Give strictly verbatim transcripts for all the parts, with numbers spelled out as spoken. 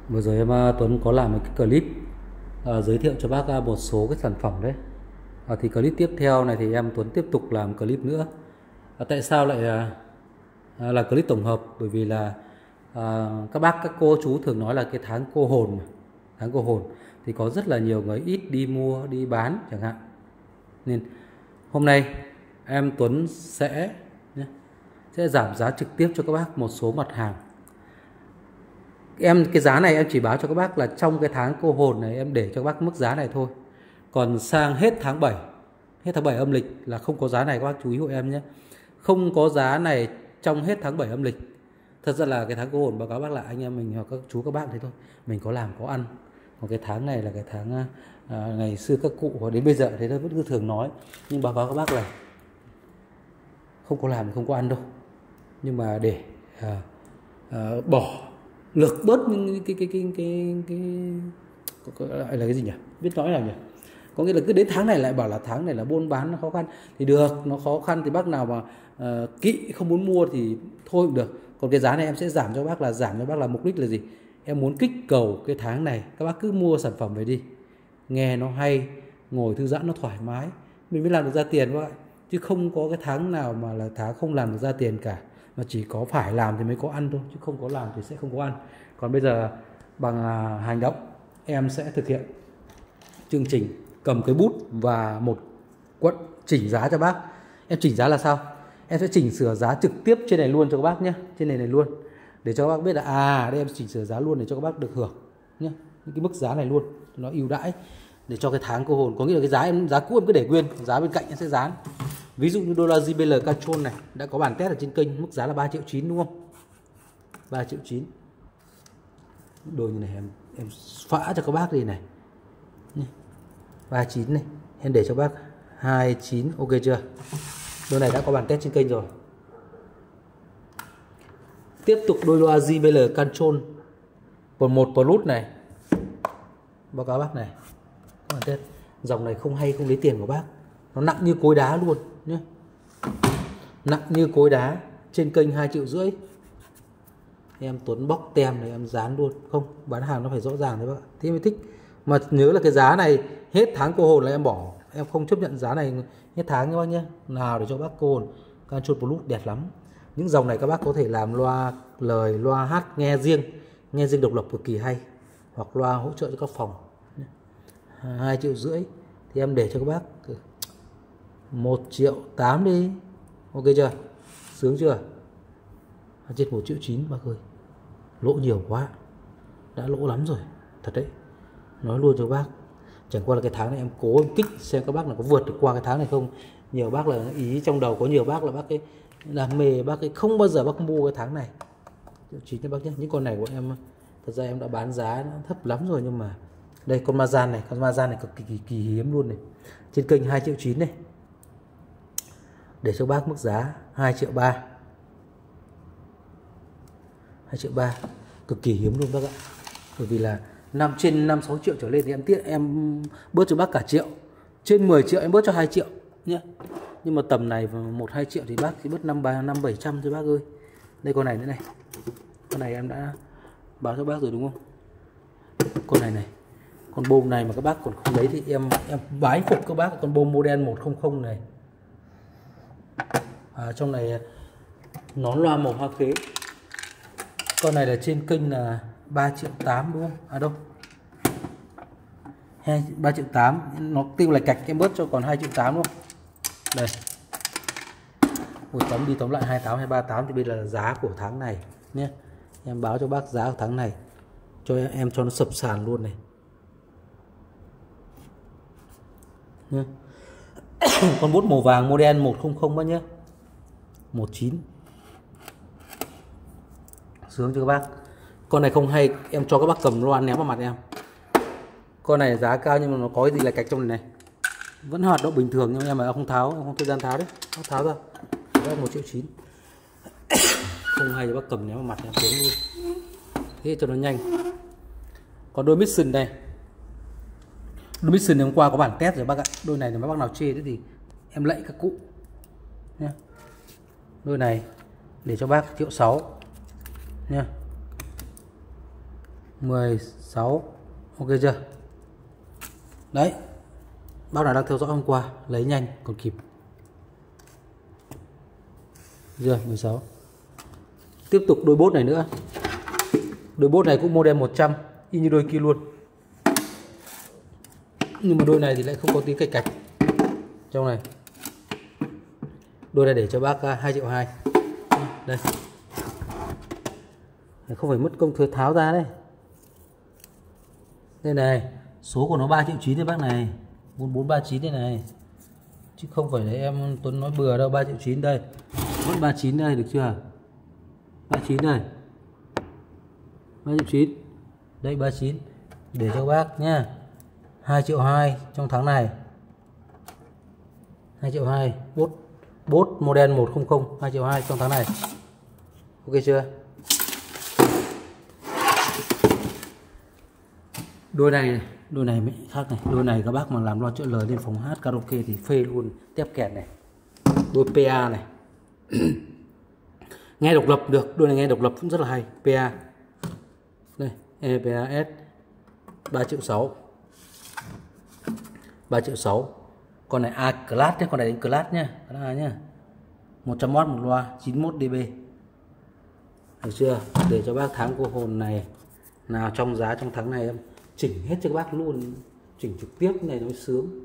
Vừa rồi em à, Tuấn có làm một cái clip à, giới thiệu cho bác à, một số cái sản phẩm đấy. À, thì clip tiếp theo này thì em Tuấn tiếp tục làm clip nữa. À, tại sao lại à, à, là clip tổng hợp? Bởi vì là à, các bác các cô chú thường nói là cái tháng cô hồn mà. Tháng cô hồn thì có rất là nhiều người ít đi mua đi bán chẳng hạn. Nên hôm nay em Tuấn sẽ nhé, sẽ giảm giá trực tiếp cho các bác một số mặt hàng. Em cái giá này em chỉ báo cho các bác là trong cái tháng cô hồn này em để cho các bác mức giá này thôi. Còn sang hết tháng bảy, hết tháng bảy âm lịch là không có giá này, các bác chú ý hộ em nhé. Không có giá này trong hết tháng bảy âm lịch. Thật ra là cái tháng cô hồn báo cáo bác là anh em mình hoặc các chú các bác thế thôi, mình có làm có ăn. Còn cái tháng này là cái tháng à, ngày xưa các cụ hoặc đến bây giờ thế nó vẫn cứ thường nói, nhưng báo cáo các bác là không có làm thì không có ăn đâu. Nhưng mà để à, à, bỏ lược bớt những cái cái cái cái cái cái gọi là cái gì nhỉ, biết nói nào nhỉ, có nghĩa là cứ đến tháng này lại bảo là tháng này là buôn bán nó khó khăn thì được, nó khó khăn thì bác nào mà uh, kỵ không muốn mua thì thôi cũng được. Còn cái giá này em sẽ giảm cho bác là giảm cho bác là mục đích là gì, em muốn kích cầu cái tháng này các bác cứ mua sản phẩm về đi, nghe nó hay, ngồi thư giãn nó thoải mái, mình mới làm được ra tiền các bạn, chứ không có cái tháng nào mà là tháng không làm được ra tiền cả, mà chỉ có phải làm thì mới có ăn thôi, chứ không có làm thì sẽ không có ăn. Còn bây giờ bằng à, hành động em sẽ thực hiện chương trình cầm cái bút và một cuộn chỉnh giá cho bác. Em chỉnh giá là sao, em sẽ chỉnh sửa giá trực tiếp trên này luôn cho các bác nhé, trên này này luôn, để cho các bác biết là à đây em chỉnh sửa giá luôn để cho các bác được hưởng nhé, những cái mức giá này luôn nó ưu đãi để cho cái tháng cô hồn. Có nghĩa là cái giá em giá cũ em cứ để nguyên, giá bên cạnh em sẽ dán. Ví dụ như đô la gi bê lờ Control này đã có bản test ở trên kênh, mức giá là ba triệu chín đúng không, ba triệu chín. Đôi như này em em phá cho các bác đi này, ba mươi chín này em để cho bác hai mươi chín, ok chưa. Đôi này đã có bản test trên kênh rồi. Tiếp tục đôi loa gi bê lờ Control còn một Plus này, báo cáo bác này có bản test. Dòng này không hay không lấy tiền của bác, nó nặng như cối đá luôn nhé, nặng như cối đá, trên kênh hai triệu rưỡi. Em Tuấn bóc tem này em dán luôn, không bán hàng nó phải rõ ràng đấy bác, thế mới thích. Mà nhớ là cái giá này hết tháng cô hồn là em bỏ, em không chấp nhận giá này hết tháng các bác nhé. Nào để cho bác cô hồn Control Plus đẹp lắm. Những dòng này các bác có thể làm loa lời, loa hát nghe riêng, nghe riêng độc lập cực kỳ hay, hoặc loa hỗ trợ cho các phòng. Hai triệu rưỡi thì em để cho các bác một triệu tám đi, ok chưa, sướng chưa. Trên một triệu chín bác ơi, lỗ nhiều quá, đã lỗ lắm rồi thật đấy, nói luôn cho bác. Chẳng qua là cái tháng này em cố em kích xem các bác là có vượt được qua cái tháng này không. Nhiều bác là ý trong đầu có nhiều bác là bác ấy đam mê, bác ấy không bao giờ bác mua cái tháng này triệu chín cho bác nhé. Những con này của em thật ra em đã bán giá nó thấp lắm rồi, nhưng mà đây con Mazan này, con Mazan này cực kỳ, kỳ, kỳ hiếm luôn này, trên kênh hai triệu chín này, để cho bác mức giá hai triệu ba, hai triệu ba, cực kỳ hiếm luôn bác ạ. Bởi vì là năm trên năm sáu triệu trở lên thì em tiết em bớt cho bác cả triệu, trên mười triệu em bớt cho hai triệu nhé. Nhưng mà tầm này một hai triệu thì bác chỉ bớt năm ba năm bảy trăm thôi bác ơi. Đây con này nữa này, con này em đã báo cho bác rồi đúng không, con này này, con bôm này mà các bác còn không lấy thì em em bái phục các bác, con bôm model một không không này. À, trong này nón loa màu hoa khế. Con này là trên kênh là ba triệu tám đúng không? À đâu, ba triệu tám, nó tiêu lệch cạch em bớt cho còn hai triệu tám đúng không? Đây. Ôi, tóm đi tóm lại hai mươi tám, hai mươi ba, tám thì bây giờ là giá của tháng này nhé. Em báo cho bác giá của tháng này cho em, em cho nó sập sàn luôn này. Nhé. Con bút màu vàng model một không không bác nhé. một chín. Sướng cho các bác. Con này không hay em cho các bác cầm loa ném vào mặt em. Con này giá cao nhưng mà nó có cái gì là cạch trong này này. Vẫn hoạt động bình thường nhưng em mà không tháo, em không thời gian tháo đấy, nó tháo ra. Đó một triệu chín. Không hay cho bác cầm ném vào mặt em tiếng luôn. Thế cho nó nhanh. Còn đôi Mission này. Đôi Mission hôm qua có bản test rồi bác ạ. Đôi này nếu bác nào chê thế thì em lạy các cụ nhé. Đôi này để cho bác triệu sáu nha. mười sáu. Ok chưa? Đấy, bác nào đang theo dõi hôm qua lấy nhanh còn kịp. Chưa? mười sáu. Tiếp tục đôi bốt này nữa. Đôi bốt này cũng model một trăm, y như đôi kia luôn. Nhưng mà đôi này thì lại không có tiếng cạch cạch trong này. Đôi này để cho bác hai triệu hai. Đây. Không phải mất công thừa tháo ra đấy. Đây này, số của nó ba triệu chín đấy bác này. bốn bốn ba chín đây này. Chứ không phải đấy em Tuấn nói bừa đâu, ba triệu chín đây. Vẫn ba mươi chín đây, được chưa? ba mươi chín đây. ba triệu chín. Đây ba mươi chín. Để cho bác nhá. hai triệu hai trong tháng này. hai triệu hai. Bốt bốt model một không không, hai triệu hai trong tháng này. Ok chưa? Đôi này, này đôi này mới khác này. Đôi này các bác mà làm loa chợ lời lên phòng hát karaoke thì phê luôn. Tép kẹt này. Đôi pê a này. Nghe độc lập được. Đôi này nghe độc lập cũng rất là hay. pê a. Đây, e pê a S ba triệu sáu. ba triệu sáu. Con này A class nhé, con này đánh class nhá. A nhá. một trăm oát một loa, chín mươi mốt dB. Được chưa? Để cho bác tháng cô hồn này nào trong giá trong tháng này em chỉnh hết cho các bác luôn, chỉnh trực tiếp này nó mới sướng.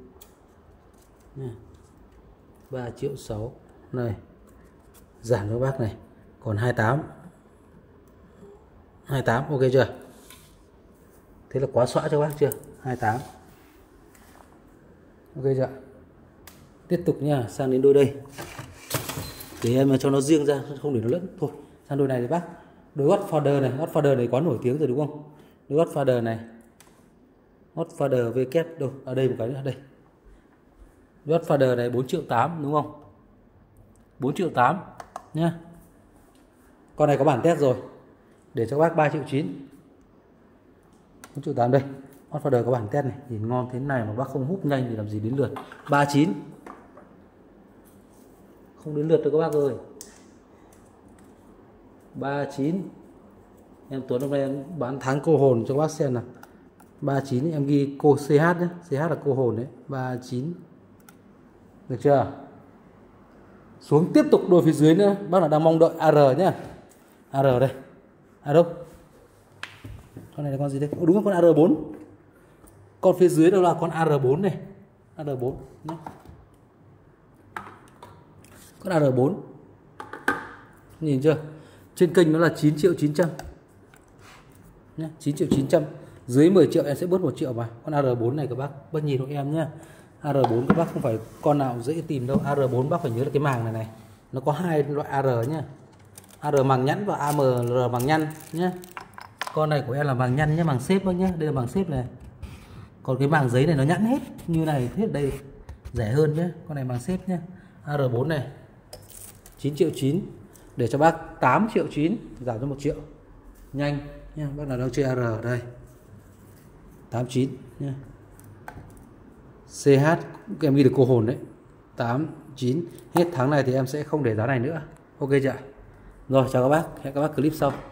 ba triệu sáu này. Giảm cho các bác này, còn hai mươi tám. hai mươi tám ok chưa? Thế là quá xóa cho các bác chưa? hai mươi tám. Ok chưa? Tiếp tục nha, sang đến đôi đây. Để em cho nó riêng ra, không để nó lẫn. Thôi, sang đôi này thì bác. Đôi Godfather này, Godfather này quá nổi tiếng rồi đúng không? Đôi Godfather này. Godfather V kép đâu? Ở đây một cái nữa đây. Godfather này bốn triệu tám đúng không? bốn triệu tám nhá. Con này có bản test rồi. Để cho các bác ba triệu chín. bốn triệu tám đây. Godfather có bản test này, nhìn ngon thế này mà bác không hút nhanh thì làm gì đến lượt. ba mươi chín. Không đến lượt được các bác ơi. ba mươi chín. Em Tuấn hôm nay em bán tháng cô hồn cho các bác xem nào. ba mươi chín em ghi cô xê hát nhé. xê hát là cô hồn đấy. ba mươi chín. Được chưa? Xuống tiếp tục đôi phía dưới nữa. Bác nào đang mong đợi a rờ nhá. a rờ đây. À đâu? Con này là con gì đây? Ồ, đúng là con a rờ bốn. Con phía dưới đâu là con a rờ bốn này. a rờ bốn nhé. Con a rờ bốn. Nhìn chưa? Trên kênh nó là chín triệu chín trăm. Nhé, chín triệu chín trăm. Dưới mười triệu em sẽ bớt một triệu mà. Con a rờ bốn này các bác bớt nhìn hộ em nhé. a rờ bốn các bác không phải con nào dễ tìm đâu. a rờ bốn bác phải nhớ là cái màng này này. Nó có hai loại a rờ nhé. a rờ màng nhẵn và a em rờ màng nhăn nhé. Con này của em là màng nhăn nhé, màng xếp nhé. Đây là màng xếp này. Còn cái màng giấy này nó nhẵn hết như này, hết đây rẻ hơn nhé. Con này màng xếp nhé. a rờ bốn này chín triệu chín. Để cho bác tám triệu chín, giảm cho một triệu. Nhanh nha, bác nào đang chơi a rờ đây. tám mươi chín nha. xê hát em ghi được cô hồn đấy. tám chín. Hết tháng này thì em sẽ không để giá này nữa. Ok chưa? Rồi chào các bác, hẹn các bác clip sau.